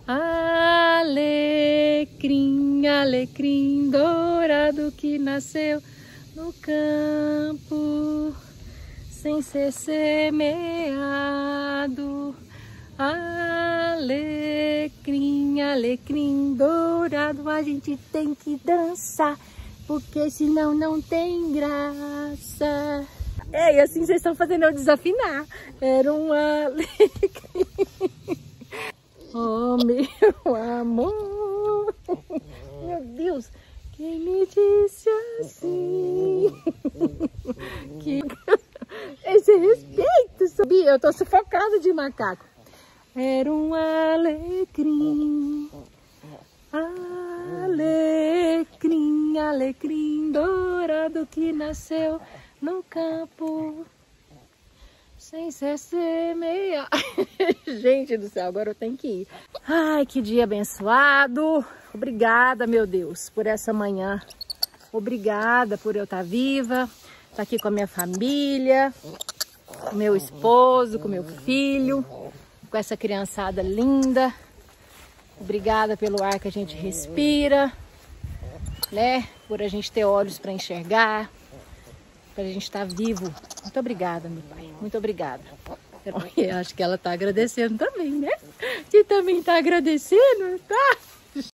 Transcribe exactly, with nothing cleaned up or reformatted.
Alecrim, alecrim dourado que nasceu no campo, sem ser semeado. Alecrim, alecrim dourado, a gente tem que dançar, porque senão não tem graça. É, e assim vocês estão fazendo eu desafinar. Era um alecrim. Oh, meu amor. Meu Deus, quem me disse assim? Que... Esse respeito, sabia? Eu tô sufocada de macaco. Era um alecrim, alecrim, alecrim dourado que nasceu no campo, sem ser semear. Gente do céu, agora eu tenho que ir. Ai, que dia abençoado. Obrigada, meu Deus, por essa manhã. Obrigada por eu estar viva, estar aqui com a minha família, com meu esposo, com meu filho, com essa criançada linda. Obrigada pelo ar que a gente respira, né? Por a gente ter olhos para enxergar, para a gente estar vivo. Muito obrigada, meu pai. Muito obrigada. Eu acho que ela tá agradecendo também, né? E também tá agradecendo, tá?